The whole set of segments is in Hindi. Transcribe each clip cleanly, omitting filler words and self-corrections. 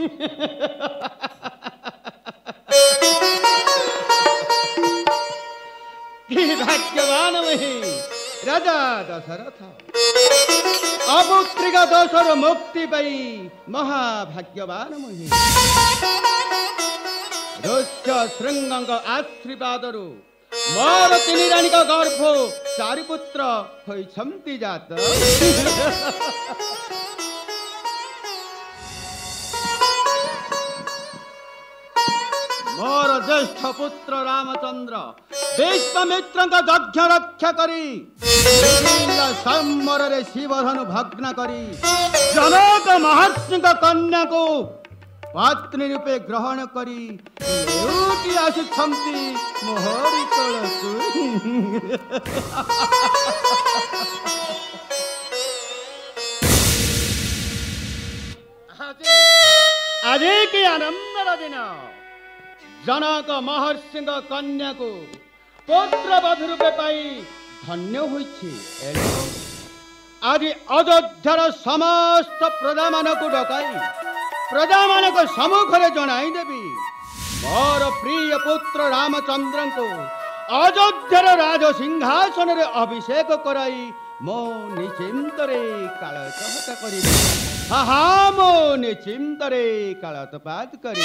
कि भाग्यवान वही राजा दशरथ अपुत्रिका दोषर मुक्ति पाई महाभाग्यवान मुहि ऋष्य श्रृंग आशीर्वाद मोर तीन राणी गर्भ चारि पुत्र होइछन्ति जात मोर ज्येष्ठ पुत्र रामचंद्र विश्वामित्र यज्ञ रक्षा करी संवर शिवधनु भग्न करी जनक महर्षि कन्या को पत्नी रूपे ग्रहण करी आसी मोहरी तलकु आज की आनंदर दिन जनक महर्षि कन्या को पुत्र वधु रूपे पाई धन्य होइछि। आज अयोध्यार समस्त प्रजा मान को डकाई प्रजा मान सम्मुख जनाई देवी मोर प्रिय पुत्र रामचंद्र को अयोध्यार राज सिंहासन रे अभिषेक कराई मो निश्चिंतरे कालतपात करी हा मो निश्चिंतरे कालतपात करी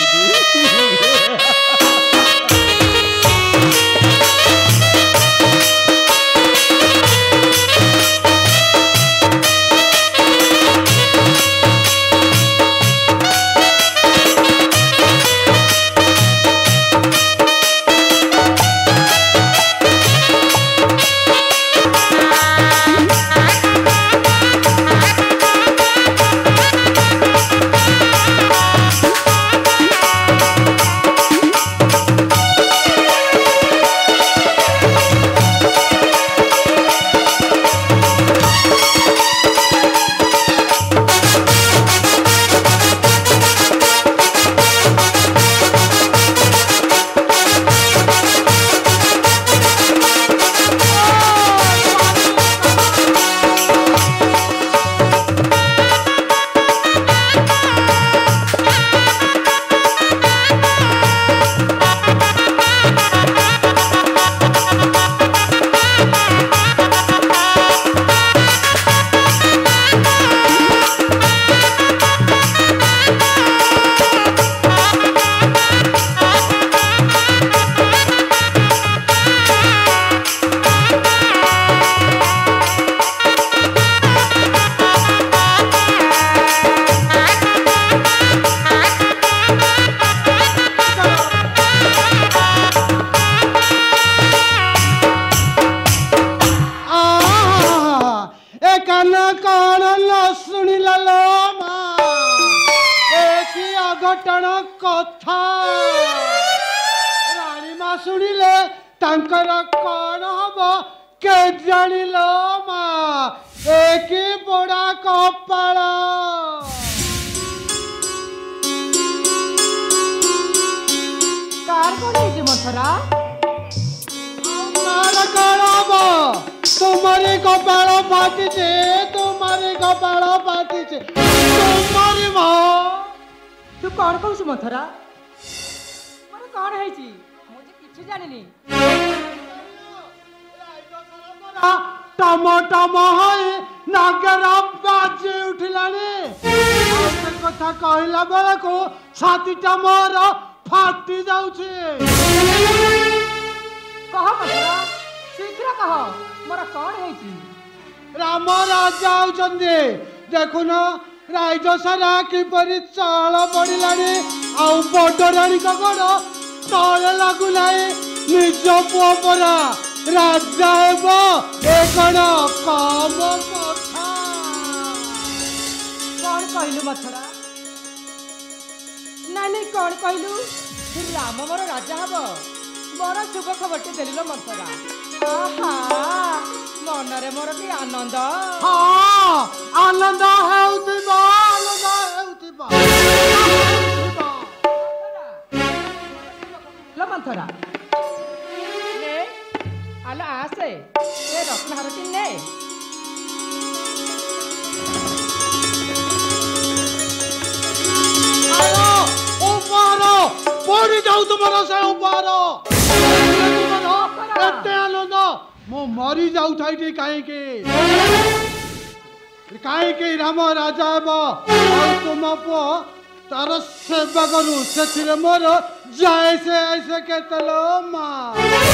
तुम्हारे कपाल फाटिचे तुम्हारे कपाल फाटिचे तुम्हारी मां तू कौन कहू मथरा मोर कौन है जी मुझे किछि जानिनी टमाटम है नागरा बाजे उठिलानी से कथा कहला बेला को छातीटा मोर फाटी जाउछे कह मथरा शीघ्र कह मोर कौन है जी राम राजा आउचंदे देखुन राइज सारा किपरि चाल पड़िलानी आउ बडराणी का गड़ तले लागुलाई निज पुओ परा राजा हेबो ए कण कम कथा कौन कहलु मथरा नानी कौन कहलु राम मोर राजा हबो मोर शुभ खबरटे देलिलो मथरा आहा मनरे मोर की आनंद हाँ आनंद हेउतिबा लो मंथरा ने आला आसे ए रत्नहारटी ने आयो मरी जाऊ तुमर से उपहार एते आनंद मो मरी जाऊ थाइटी काहे राम राजा हेबो तुम पुओ तार सेवा करू से मोर जाए से ऐसे केतलो माँ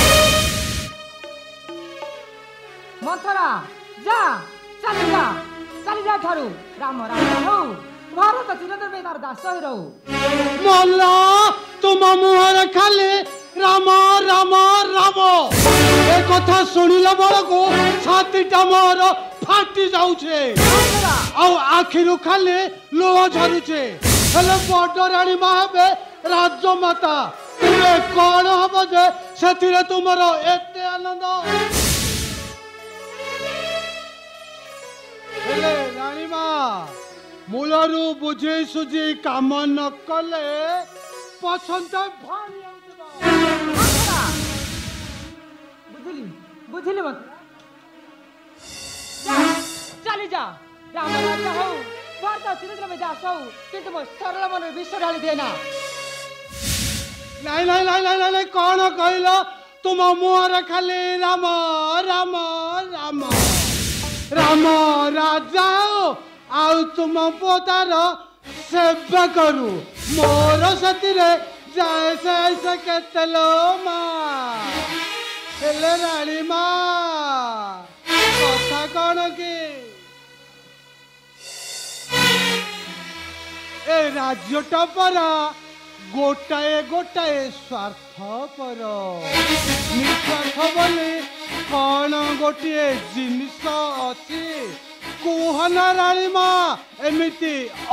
मंथरा जा चली जा ठारू राम राजा हो भारत चिरंजीवी में तार दास ही रहू मल्ला तुम मुहर खाली राम राम राम ए कथा सुनिला बेलको छातीटा मोर फाटी जाउछे आ आखिरु खाली लोह झरुछे हेले बड़ रानी मा हेबे राजमाता तुमे कोन हबो जे सेतिरे तुमर एते आनंद हेले रानी मा मूलरू बुझे सुझी काम न कले पसंद भारी बुझिली मत चली जा राम राजा हो भारत चिरंजीवी में दास हो किंतु मो सरल मन विष ढाली देना नहीं कौन कहलो तुम मुहर खाली राम राम राम राम राजा हो आउ तुम पोतार सेवा करू मोर सतीरे जाए से ऐसे केतलो माँ हेले रानी माँ कथा कौन की ए राज्यटा परा गोटाए स्वार्थ पर निस्वार्थ बोली कौन गोटे जिनिस अच्छी कुहना रानी माँ एमिति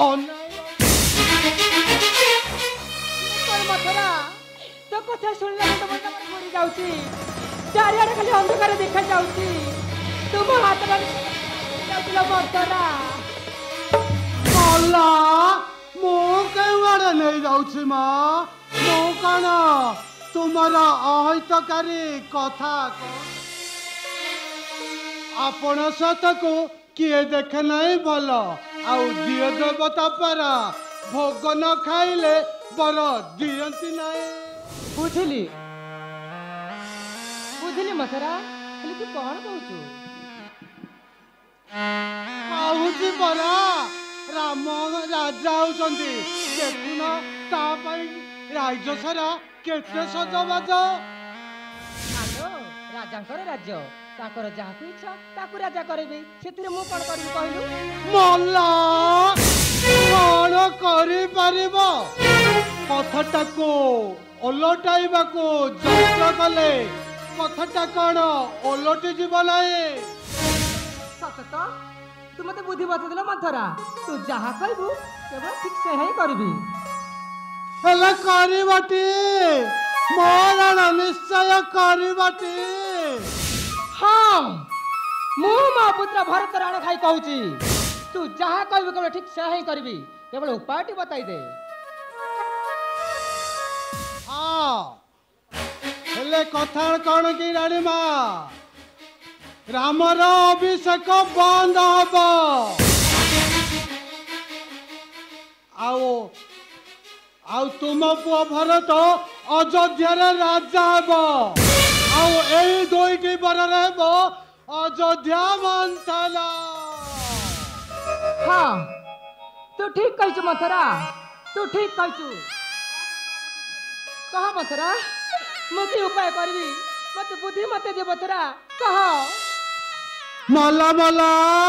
मथुरा तो कथा सुनला तो मन पड़ी जाउची चारियाडे खाली अंधकार देखा जाउची तुम हाथ में जाउला मथुरा अल्ला मो केवाड़े नहीं जाउची माँ मो कण तुम्हारा अहितकारी कथा आपण सत को किए देखे नहीं भल आउ दिए देवता पारा भोग न खाइले बर दियंती नहीं बुझिली मथुरा हेले तू कौन कहूचु कहूची परा राम राजा होचंती देखुन ता पई राज्य सारा केते सजबाज आलो राजांकर राज्य ताकर जाहाकु इच्छा ताकु राजा करबे सेतिरे मु कोन करबी कहलु मल्ला कोन करि परिबो कथाटा को ओलटाइबा को जत्र कले कथाटा कोन ओलटि जीव नाही सत तो तू मते बुद्धि बता देला मथुरा तू जहा कहबू केवल ठीक से ही करबी हेला करिबाटी मोरण निश्चय करिबाटी हाँ मु मा पुत्र भरत राण खाई कहूची तू जहा कहबी केवल ठीक से ही करबी केवल उपायटी बताई दे हाँ हेले कथा कौन की रानी माँ रामर अभिषेक बंद हब आउ तुम पुओ भरत अयोध्या राजा हेब आउ एई दुईटी बरर हेब अयोध्या मंथन हाँ तू ठीक कहचु मथुरा तू ठीक कहचु कह मथुरा मुझे उपाय करबी मत बुद्धि मत दे मथुरा कह मला मला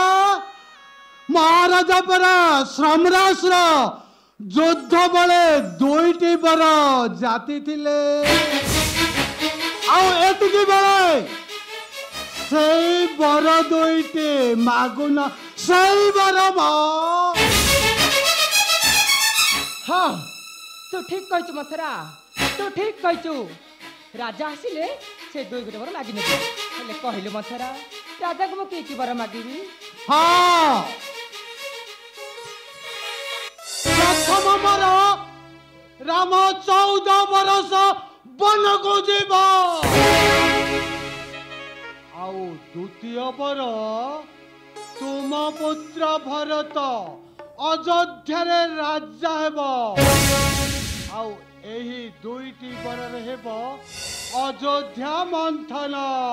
महाराजा परा सम्रासर युद्ध बेले दुईटी बर जाति थिले आउ एतिकी बेले सेई बर दुईटी मागुन सेई बर हाँ तू ठीक कहचु मथुरा तू ठीक कहचु राजा आसिले से दुई गोटे बर मागिने हेले कहलु मथुरा राजा को की बर मागिबी हाँ प्रथम बर राम 14 बरस वन को जीव आउ द्वितीय बर तुम पुत्र भरत अयोध्या राजा हेब आउ ଏହି ଦୁଇଟି ବରରେ ହେବ ଅଯୋଧ୍ୟା ମନ୍ଥନ।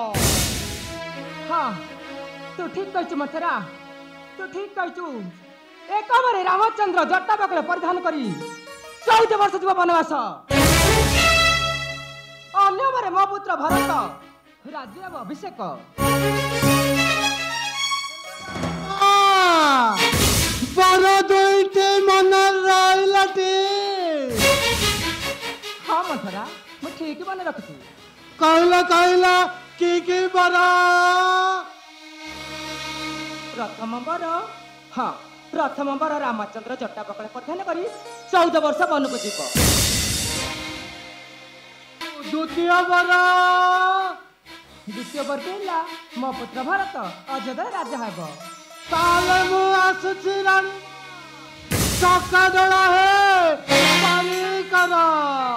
हाँ तू ठीक कहचु मथुरा, तू ठीक कहचु। एक बारे रामचंद्र जटा बकले परिधान करी 14 वर्ष जीव वनवास, अन्य बारे मो पुत्र भरत राज्य अभिषेक। बर दुईटे मन रही। हाँ मथुरा मैं ठीक मन रखी। कहला कि बर? प्रथम बर, हाँ प्रथम बर रामचंद्र जटा बकले परिधान करी 14 वर्ष वन को जीव। द्वितीय बर? द्वितीय बर कहला मो पुत्र भरत अयोध्या राजा हेब। ताले मु आसुची रानी चका डोला है पानी करा।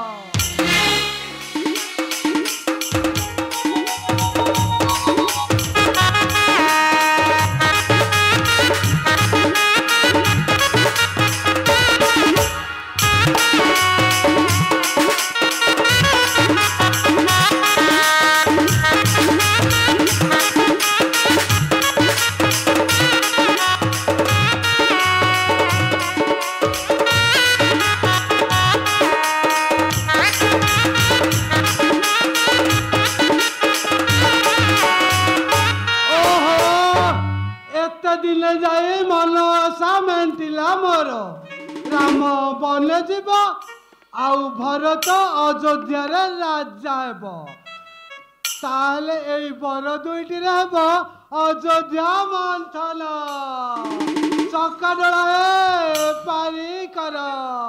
राम बन जीव आउ भरत अयोध्या राजा हेब। ताले एई बर दुईटी हेब अयोध्या मंथन। चका डोला हे पारी कर।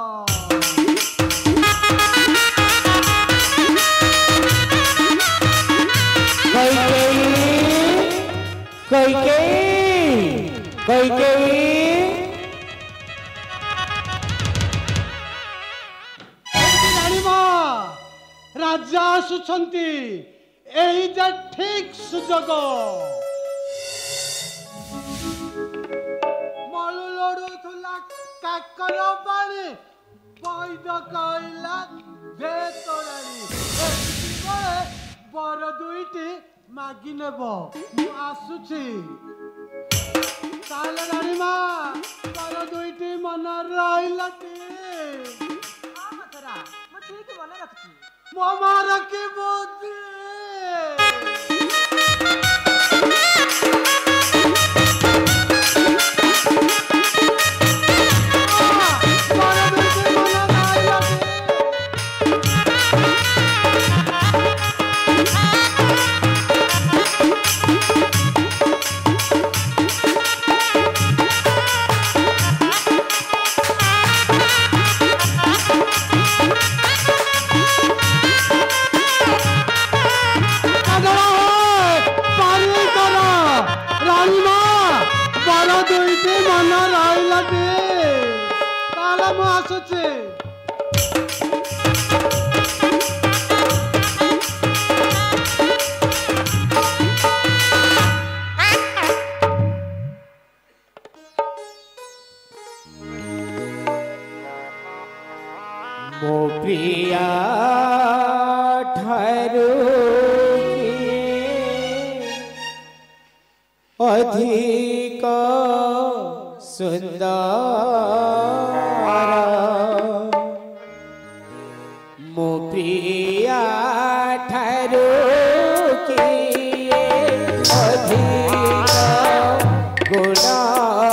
राजा आसुछंती एही जे ठीक सुजोग। मलु लड़ुथुला काकर पानी बैद कहला दे तोरानी। बर दुईटी मागी नेब मु आसुची। ताले रानी मा बर दुईटी मन रहिलाती। हाँ मथुरा मैं ठीक मन रखी। मारा की बुद्धि मो प्रिया ठारू अधिक सुंदर मो प्रिया ठारू अधिक गुण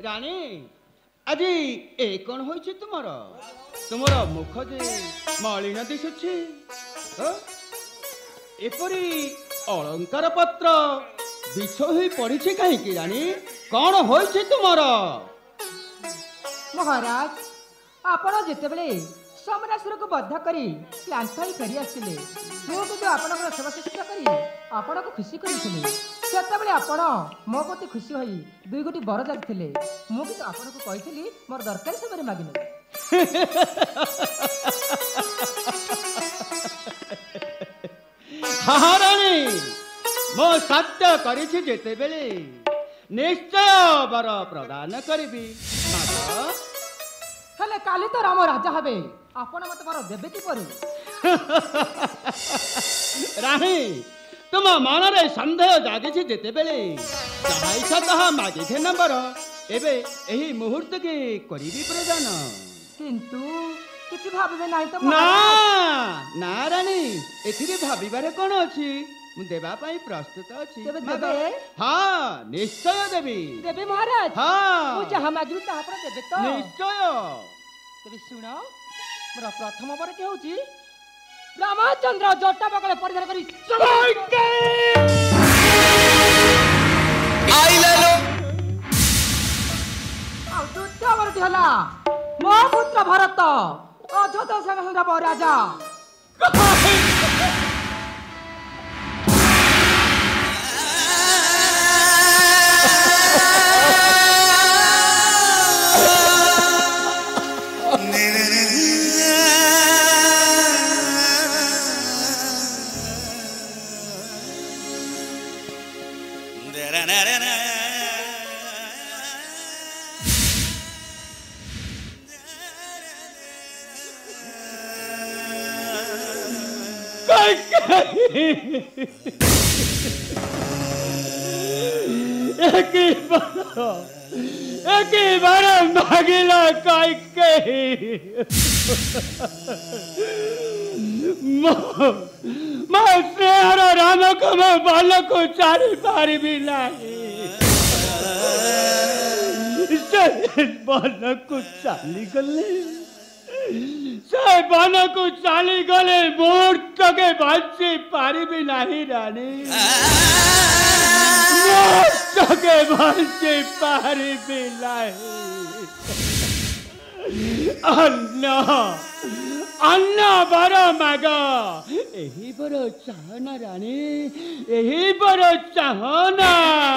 रानी আজি এ কোন হয়েছে তোমার মুখ যে মলিন দিশুছি এপরি অলঙ্কার পত্র বিছ হয়ে পড়িছে কাহিকি রানী কোন হয়েছে তোমার মহারাজ আপন যেতেবেলে সমরাসুরକୁ ବଦ୍ଧ କରି କ୍ଲାନ୍ତ କରି ଆସିଲେ ମୁଁ କିନ୍ତୁ ଆପଣଙ୍କର ସେବା ଶୁଶ୍ରୂଷା କରି ଆପଣଙ୍କୁ ଖୁସି କରିଥିଲି ସେତେବେଳେ ଆପଣ ମୋ ପ୍ରତି ଖୁସି ହୋଇ ଦୁଇ ଗୋଟି ବର ଯାଚିଥିଲେ ମୁଁ କିନ୍ତୁ ଆପଣଙ୍କୁ କହିଥିଲି ମୋର ଦରକାରୀ ସମୟରେ ମାଗିନେବି हाँ रानी मो सत्य करिछि जेतेबेले निश्चय वर प्रदान करिबी हेले काली तो राम राजा हबे आपण मत बर देबे कि परे रानी तुम मनरे संदेह जागिछि जेतेबेले चाहैछ ताहा मागिथे नंबर एबे एही मुहूर्त के करिबी प्रदान किंतु किछि भाबबे नाही तो ना ना रानी एथिरे भाबिबारे कोन अछि मु देबा पई प्रस्तुत अछि देबे देबे हां निश्चय देबी देबे महाराज हां मु जहा मागिरु ता पर देबे तो निश्चय तेबे सुनो मोर प्रथम बर के होची रामचंद्र जटा बगले परिधान करी आइले लो आ द्वितीय बर हला मो पुत्र भरत अधत संग राजा एक बार मागिला काय के मो स्नेहर राम को मो बाल को चारी पारी भी नहीं बाल को चाली गले से बाल को चाली गले मुहूर्त के बाजी पारी भी नहीं रानी के बाजी पारी भी नहीं अन्ना अन्ना बर माग यही बर चाहना रानी यही बर चाहना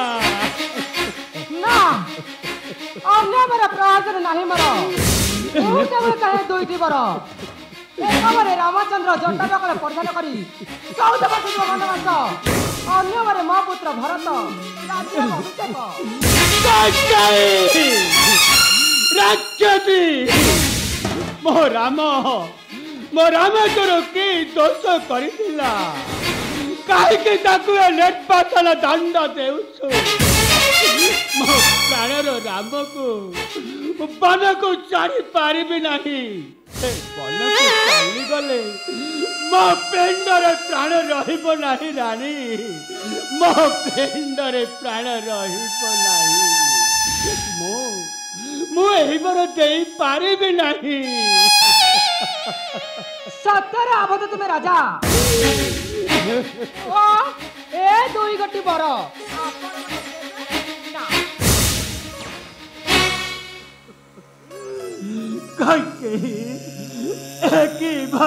ना अन्य बर प्रयोजन नाही मर ମୁଁ କେବଳ ଚାହେଁ ଦୁଇଟି ବର ଏକ ବରେ ରାମଚନ୍ଦ୍ର ଜଟା ବଗଳେ ପରିଧାନ କରି 14 ବର୍ଷ ବନବାସ ଅନ୍ୟ ବରେ ମୋ ପୁତ୍ର ଭରତ ରାଜ୍ୟ ଅଭିଷେକ ରାକ୍ଷସୀ ମୋ ରାମ ତୋର କି ଦୋଷ କରିଥିଲା କାହିଁକି ତାକୁ ନିର୍ବାଚନ ଦଣ୍ଡ ଦେଉଛୁ ମୋ ପ୍ରାଣର ରାମକୁ ବନକୁ ଛାଡ଼ି ପାରିବି ନାହିଁ ବନକୁ ଚାଲିଗଲେ ମୋ ପିଣ୍ଡରେ ପ୍ରାଣ ରହିବ ନାହିଁ ରାଣୀ ମୋ ପିଣ୍ଡରେ ପ୍ରାଣ ରହିବ ନାହିଁ ମୁଁ ଏହି ବର ଦେଇ ପାରିବି ନାହିଁ ସତରେ ଆବଦ୍ଧ ତୁମେ ରାଜା ଓ ଏ ଦୁଇ ଗୋଟି ବର एक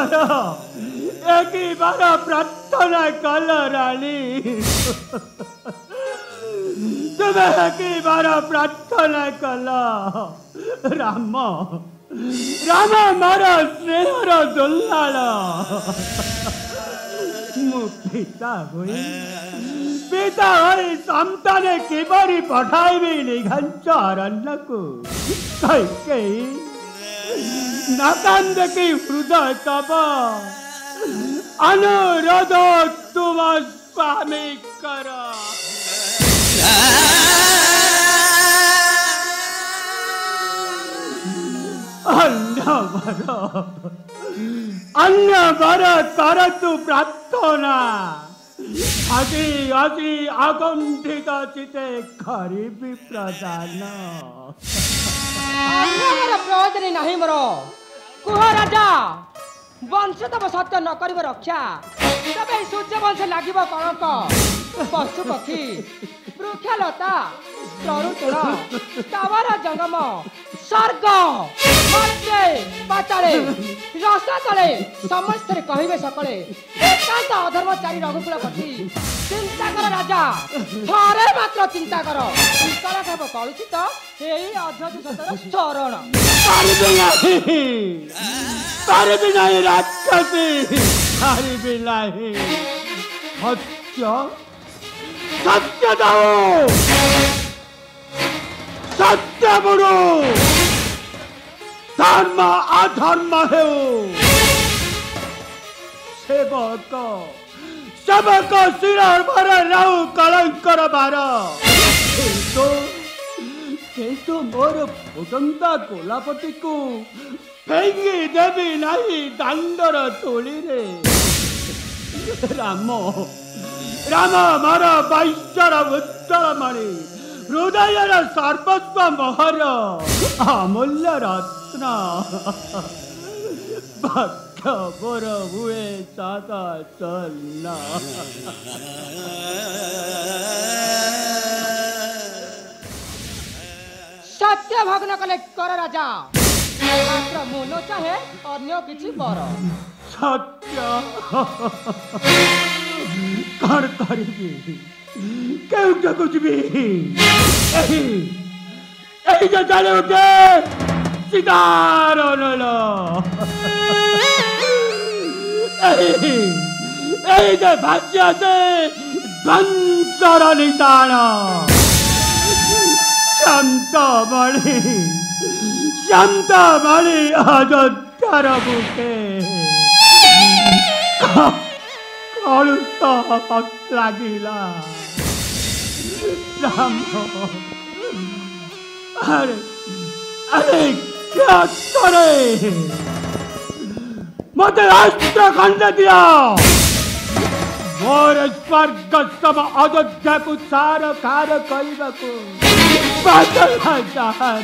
बार प्रार्थना कल रानी तुम्हें एक बार प्रार्थना कल राम राम मार स्नेहर दुल्लाल मु पिता हुई संतान किपरि पठाइबी निघांच अरण्य को कई नाकांद की हृदय तब अनुरोध तुम स्वामी कर अन्य वर कर तु प्रार्थना ଆଜି ଆଜି ଆଗନ୍ଧିତ ଚିତେ କରିବି ପ୍ରଦାନ। ମୋର ପ୍ରୟୋଜନ ନାହିଁ ମୋର। କୁହ ରାଜା, ବଂଶ ତମ ସତ୍ୟ ନ କରିବ ରକ୍ଷା, ତେବେ ସୂର୍ଯ୍ୟ ବଂଶ ଲାଗିବ କଳଙ୍କ। ପଶୁ ପକ୍ଷୀ ବୃକ୍ଷଲତା ତରୁତୁଣ ସ୍ଥାବର ଜଙ୍ଗମ ସ୍ୱର୍ଗ ମର୍ତ୍ତେ ପାତାଳେ ରସାତଳେ ସମସ୍ତେ କହିବେ ସକଳେ ଏକାନ୍ତ ଅଧର୍ମଚାରୀ ରଘୁକୁଳପତି। ଚିନ୍ତା କର ରାଜା, ଥରେ ମାତ୍ର ଚିନ୍ତା କର, ବିକଳ ହେବ କଳୁଷିତ ଏଇ ଅଧ୍ୟକ୍ଷର ଶରଣ। ପାରିବି ନାହିଁ ରାକ୍ଷସୀ, ପାରିବି ନାହିଁ। ସତ୍ୟ ସତ୍ୟ ଦାଓ, ସତ୍ୟ ବୁଡ଼ୁ, ଧର୍ମ ଅଧର୍ମ ହେଉ, ସେବକ ସେବକ ଶିର ଭର ରହୁ କଳଙ୍କର ବାର। କିନ୍ତୁ ମୋର ଫୁଟନ୍ତା ଗୋଲାପଟିକୁ ଫେଙ୍ଗି ଦେବି ନାହିଁ ଦାଣ୍ଡର ତୋଳିରେ। ରାମ ରାମ ମୋର ବୈଶ୍ୟର ଉଜ୍ଜଳମଣି, ହୃଦୟର ସର୍ବସ୍ୱ ମୋହର ଅମୂଲ୍ୟ ରତ୍ନ। ଭକ୍ତ ମୋର ହୁଏ ସଦା ଚନ୍ନ। ସତ୍ୟ ଭଗ୍ନ କଲେ କର ରାଜା, ମାତ୍ର ମୁଁ ନ ଚାହେଁ ଅନ୍ୟ କିଛି ବର। ସତ୍ୟ କଣ କରିବି, କେଉଁଠାକୁ ଯିବି? এই যে চালে উঠে সীতার নল, এই যে ভাসি আছে ধ্বংসর নিশান। শান্তমণি শান্তমণি অযোধ্যার বুকে কলুষ লাগিলা। রাম আরে আরে क्या करे, मते अस्त्र खंड दिया। मोर स्वर्ग सम अयोध्या को सार कार करिबको बादला चाहर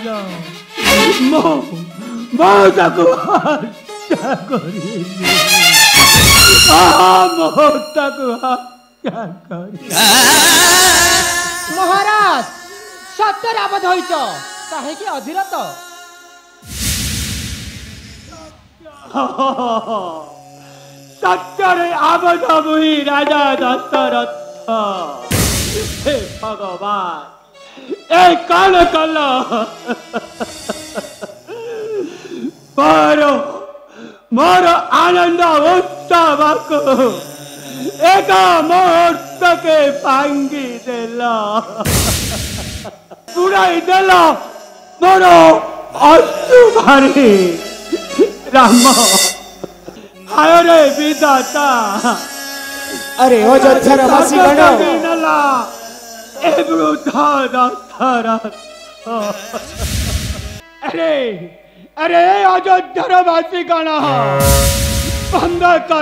मो ताको हत्या करी। मो ताको हत्या करी। महाराज सत्य आबद्ध होइछ, काहेकि अधीरत? सत्य आबद्ध मुहि राजा दशरथ। हे भगवान ए कल कल मोर आनंद उत्सव को एक मुहूर्त के भांगी देल, उड़ाई देल मोर अश्रु भारी। राम आय रे विधाता, अरे अयोध्यार वासीगण ए वृद्ध दशरथ। अरे अरे अयोध्यार वासीगण बंद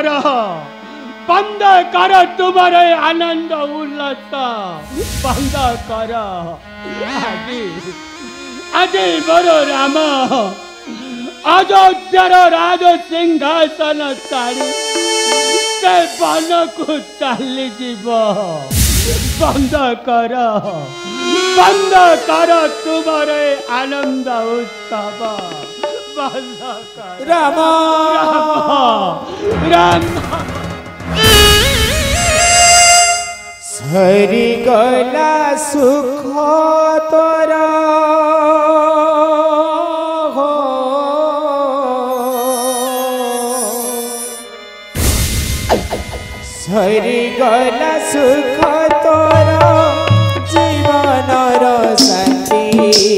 कर तुम्हारे आनंद उल्लास बंद कर। आज बड़ो राम अयोध्यार राज सिंहासन छाड़ी से वन को चली जीव। बंद कर तुम्हारे आनंद उत्सव बंद कर। राम राम सरी गला सुख तोरा सरी गला सुख तोरा जीवनर साथी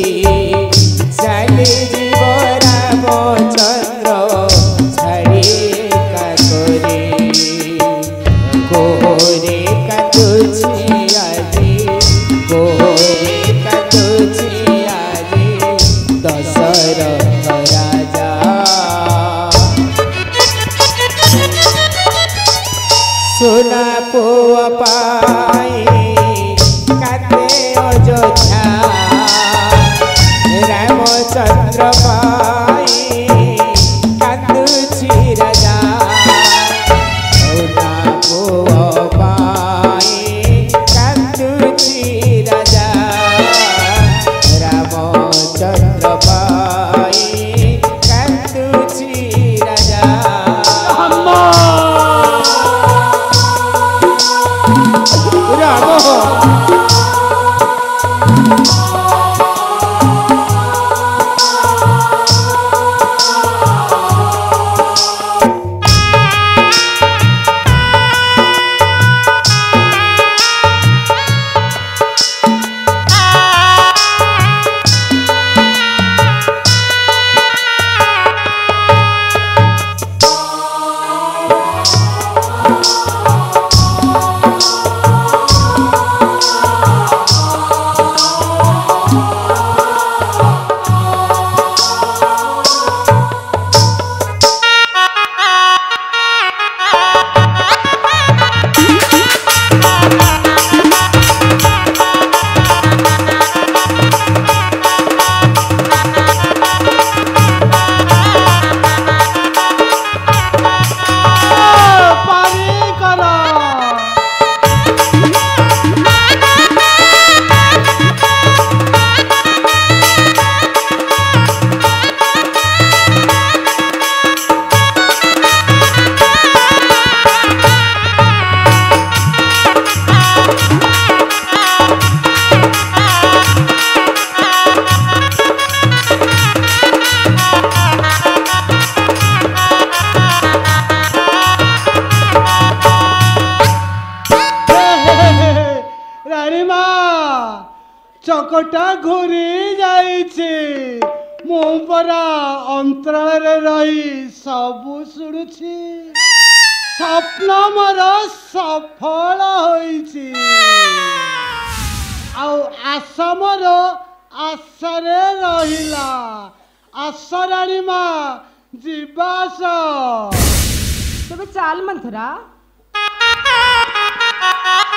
चली जीव रामचंद्र छाड़ी काकोरे गोरे कांदुची आजी गोरे कांदुची आजी दशरथ राजा। सुना पुआ ଚକଟା ଘୁରି ଯାଇଛି ମୁଁ ପରା ଅନ୍ତରାଳରେ ରହି ସବୁ ଶୁଣୁଛି ସ୍ୱପ୍ନ ମୋର ସଫଳ ହୋଇଛି ଆଉ ଆଶା ମୋର ଆଶାରେ ରହିଲା ଆଶା ରାଣୀ ମା ଯିବା ଆସ ତେବେ ଚାଲ ମନ୍ଥରା